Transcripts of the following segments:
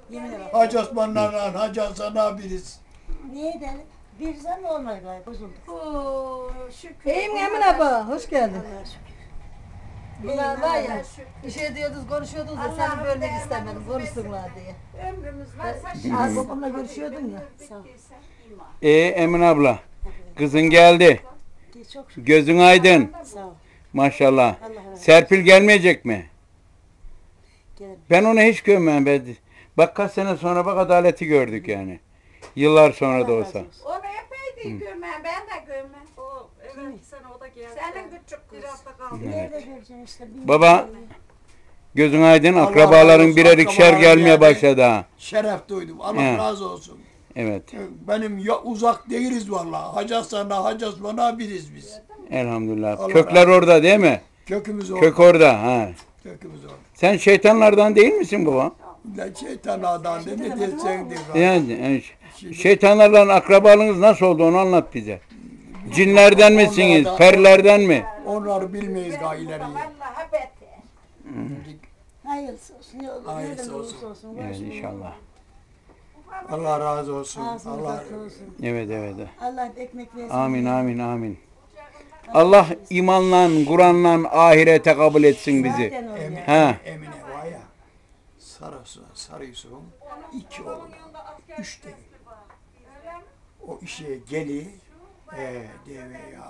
Yemine bak. Hacı Osman'la Hacı Hasan'a biriz. Niye edelim? Bir zaman olmadı galiba. Bozulduk. Oo, şükür. İyiyim Emin abla, hoş geldin. Allah'a şükür. Bunlar var ya, şükür. bir şey diyordunuz, konuşuyordunuz da seni Allah'ım bölmek değerli istemedim, nasip konuşsunlar diye. Ömrümüz varsa Az babamla görüşüyordun ya. Sağ ol. Emin abla, kızın geldi. Çok şükür. Gözün aydın. Sağ ol. Maşallah. Allah razı olsun. Serpil gelmeyecek mi? Gelelim. Ben onu hiç görmem. Bak kaç sene sonra bak adaleti gördük yani. Yıllar sonra da Allah olsa. razı olsun. Onu epeydi gömen, ben de gömen. O evet sene o da geldi. Senin küçük kız. Bir hafta kaldı. Nerede göreceksin işte. bilmiyorum. Baba, gözün aydın. Allah razı Akrabaların olsun, birer ikişer akrabaların gelmeye yani. başladı ha. Şeref duydum. Allah He. razı olsun. Evet. Benim ya uzak değiliz vallahi. Hacı Hasan'la Hacı Osman'a biriz biz. Elhamdülillah. Allah Kökler razı orada değil mi? Kökümüz orada. Kök orada. Ha. Kökümüz orada. Sen şeytanlardan değil misin baba? Lan şeytanlardan ne diyeceksin diye. Yani şeytanlarla akrabalığınız nasıl oldu onu anlat bize. Cinlerden misiniz? Onlardan- Perilerden mi? Onları bilmeyiz daha ileriye. Vallahi beter. Hayırlısı olsun. Ne olur. Hayırlısı Nereden olsun. olursa olsun. Evet Başım inşallah. Allah razı olsun. Ağzınız Allah açık olsun. Evet evet. Allah ekmek versin. Amin amin amin. Allah imanla, Kur'an'la ahirete kabul etsin bizi. Zaten o ya. Ha. Emine var ya. Sarıyorsun. 2 oğlum. 3 değil. O işe geli. Deve ya.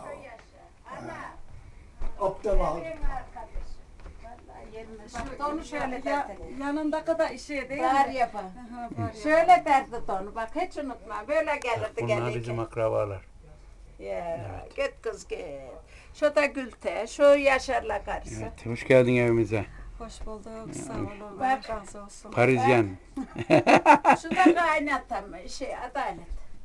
Abdullah. Onu şöyle yanındaki da işe değil Var mi? yapar. Aha, var ya. Şöyle derdi onu bak hiç unutma. Böyle gelirdi Bunlar gelirken. bizim akrabalar. Ya, git kız git. Şu da Gülte, şu Yaşar'la karısı. Evet, hoş geldin evimize. Hoş bulduk. Sağ olun. Bak. Allah razı olsun. Parisyen. Şu da kaynatam, Adalet.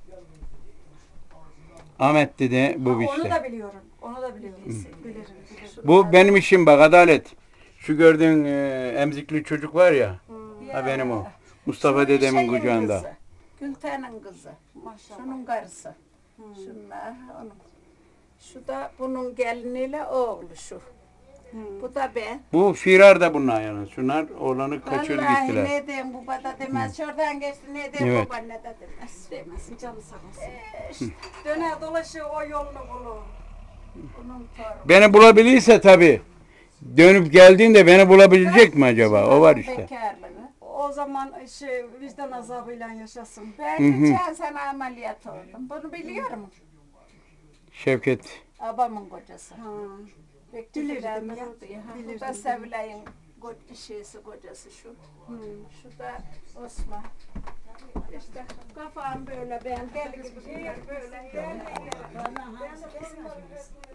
Ahmet dedi bu Onu işte. da biliyorum. Onu da biliyorum. Bilirim. Bu benim işim bak adalet. Şu gördüğün emzikli çocuk var ya. Ha benim o. Mustafa dedemin Şeyin kucağında. kızı, Gülten'in kızı. Şunun karısı. Şunlar onun. Şu da bunun geliniyle oğlu şu. Bu da ben. Bu firar da bunlar yani. Şunlar oğlanı kaçırdı Vallahi gittiler. ne diyeyim bu baba demez. Şuradan geçti ne diyeyim Evet. baba ne de demez. Demesin canı sağ olsun. İşte Döner dolaşıyor o yolunu bulur. bunun torunu. Beni bulabilirse tabii. Dönüp geldiğinde beni bulabilecek mi acaba? O var işte. Bekarlığı. O zaman vicdan azabıyla yaşasın. Ben geçen sene ameliyat oldum. Bunu biliyorum. Şevket. Babamın kocası. Ha. Bilirdim ya. Bilirdim. Bu da Sevilay'ın kocası şu. Şu da Osman. İşte kafam böyle ben deli gibi böyle.